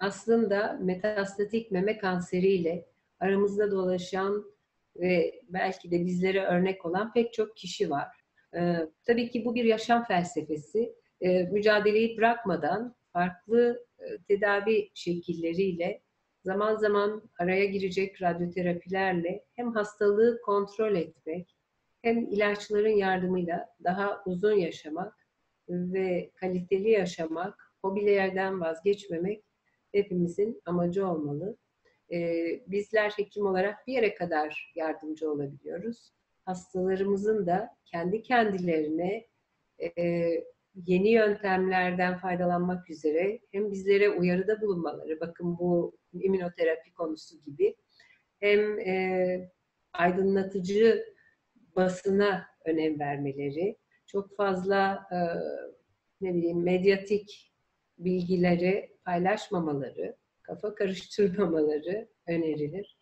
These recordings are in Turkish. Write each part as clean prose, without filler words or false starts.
aslında metastatik meme kanseriyle aramızda dolaşan ve belki de bizlere örnek olan pek çok kişi var. Tabii ki bu bir yaşam felsefesi. Mücadeleyi bırakmadan farklı tedavi şekilleriyle zaman zaman araya girecek radyoterapilerle hem hastalığı kontrol etmek hem ilaçların yardımıyla daha uzun yaşamak ve kaliteli yaşamak, hobilerden vazgeçmemek hepimizin amacı olmalı. Bizler hekim olarak bir yere kadar yardımcı olabiliyoruz. Hastalarımızın da kendi kendilerine yeni yöntemlerden faydalanmak üzere hem bizlere uyarıda bulunmaları, bakın bu immünoterapi konusu gibi, hem aydınlatıcı basına önem vermeleri, çok fazla ne bileyim medyatik bilgileri paylaşmamaları, kafa karıştırmamaları önerilir.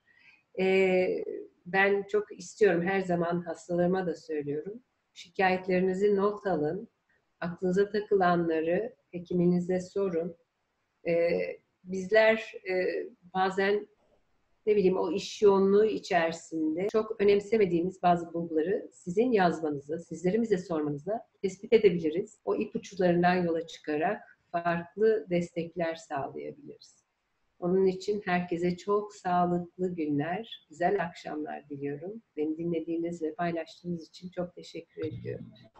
Ben çok istiyorum, her zaman hastalarıma da söylüyorum. Şikayetlerinizi not alın, aklınıza takılanları hekiminize sorun. Bizler bazen ne bileyim o iş yoğunluğu içerisinde çok önemsemediğimiz bazı bulguları sizin yazmanızla, sizlerin bize sormanızla tespit edebiliriz. O ipuçlarından yola çıkarak farklı destekler sağlayabiliriz. Onun için herkese çok sağlıklı günler, güzel akşamlar diliyorum. Beni dinlediğiniz ve paylaştığınız için çok teşekkür ediyorum.